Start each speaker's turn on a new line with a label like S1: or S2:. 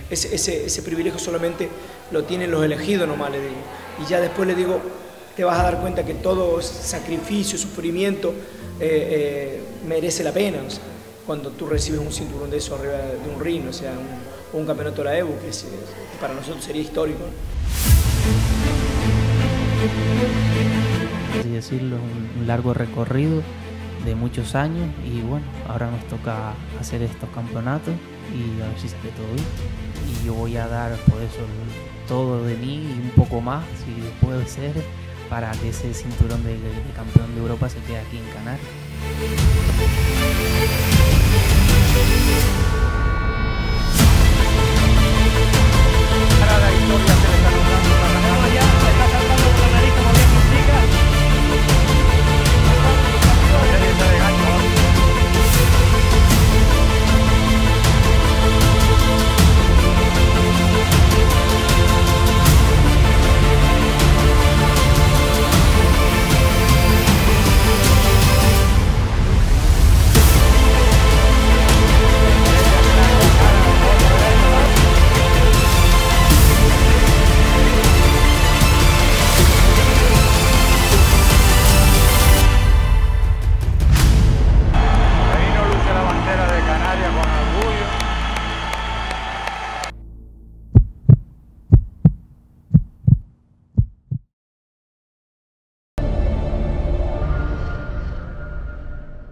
S1: ese privilegio solamente lo tienen los elegidos nomás, le digo. Y ya después le digo, te vas a dar cuenta que todo sacrificio, sufrimiento merece la pena, o sea, cuando tú recibes un cinturón de eso arriba de un ring, o sea, un campeonato de la EBU, que para nosotros sería histórico, ¿no?
S2: Así decirlo, un largo recorrido de muchos años y bueno, ahora nos toca hacer estos campeonatos y a ver si sale todo bien. Y yo voy a dar por eso todo de mí y un poco más, si puede ser, para que ese cinturón de campeón de Europa se quede aquí en Canarias.